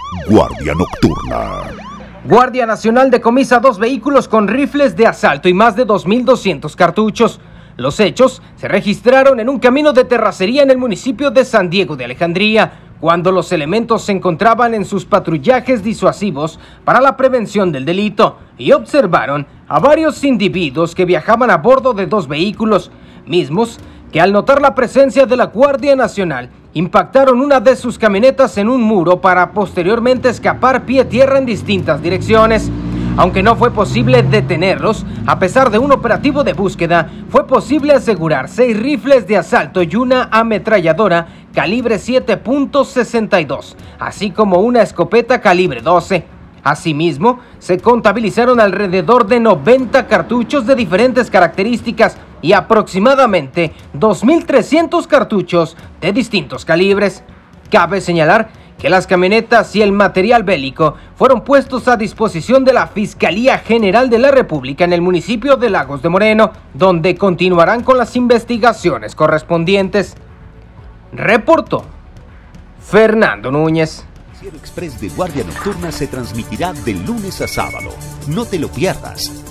Guardia Nocturna. Guardia Nacional decomisa 2 vehículos con rifles de asalto y más de 2.200 cartuchos. Los hechos se registraron en un camino de terracería en el municipio de San Diego de Alejandría, cuando los elementos se encontraban en sus patrullajes disuasivos para la prevención del delito y observaron a varios individuos que viajaban a bordo de 2 vehículos, mismos que al notar la presencia de la Guardia Nacional impactaron una de sus camionetas en un muro para posteriormente escapar pie tierra en distintas direcciones. Aunque no fue posible detenerlos, a pesar de un operativo de búsqueda, fue posible asegurar 6 rifles de asalto y una ametralladora calibre 7.62, así como una escopeta calibre 12. Asimismo, se contabilizaron alrededor de 90 cartuchos de diferentes características y aproximadamente 2.300 cartuchos de distintos calibres. Cabe señalar que las camionetas y el material bélico fueron puestos a disposición de la Fiscalía General de la República en el municipio de Lagos de Moreno, donde continuarán con las investigaciones correspondientes. Reportó Fernando Núñez. El Noticiero Express de Guardia Nocturna se transmitirá de lunes a sábado. No te lo pierdas.